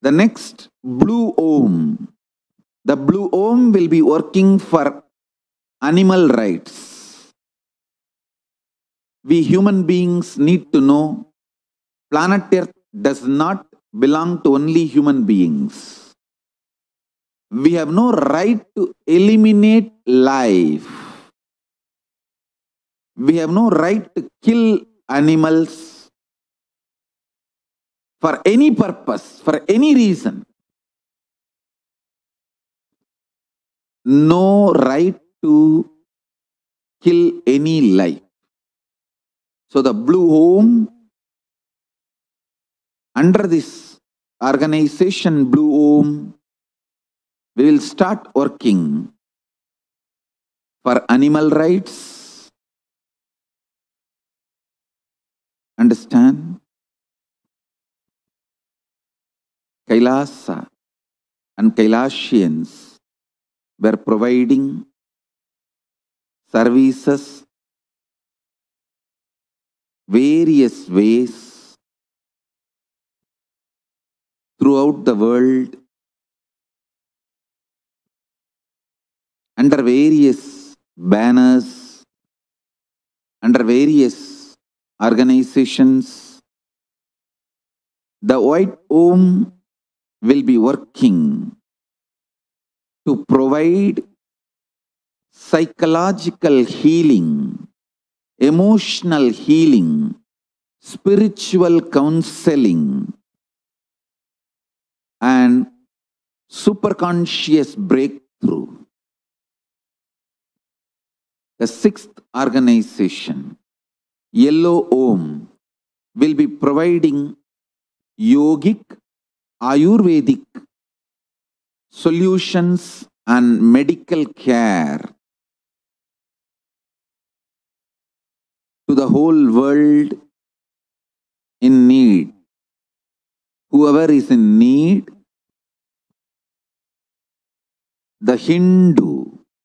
The next, Blue Om. The Blue Om will be working for animal rights. We human beings need to know planet Earth does not belong to only human beings. We have no right to eliminate life. We have no right to kill animals for any purpose, for any reason. No right to kill any life. So the Blue Om, under this organization Blue Om, we will start working for animal rights. Understand? Kailasa and Kailashians were providing services various ways throughout the world under various banners, under various organizations. The White Om will be working to provide psychological healing, emotional healing, spiritual counseling, and superconscious breakthrough. The sixth organization, Yellow Om, will be providing yogic, Ayurvedic solutions and medical care to the whole world in need. Whoever is in need, the Hindu,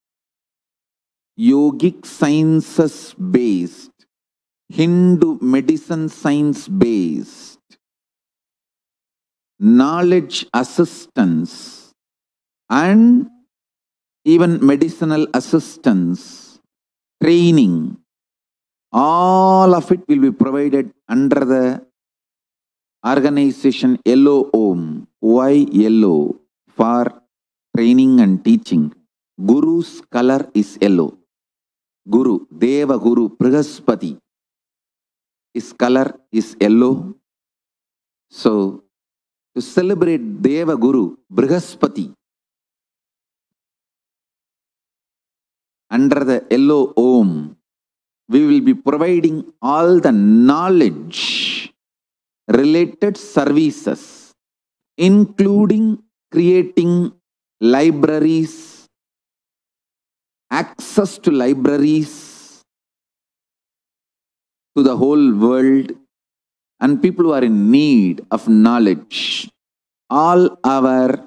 yogic sciences based, Hindu medicine science based, knowledge assistance and even medicinal assistance, training, all of it will be provided under the organization Yellow Om. Why yellow? For training and teaching. Guru's color is yellow. Guru, Deva Guru, Brihaspati, his color is yellow. So, to celebrate Deva Guru, Brihaspati, under the Yellow Om, we will be providing all the knowledge related services, including creating libraries, access to libraries to the whole world, and people who are in need of knowledge. All our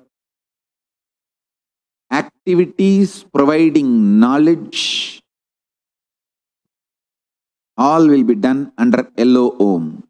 activities providing knowledge, all will be done under Yellow Om.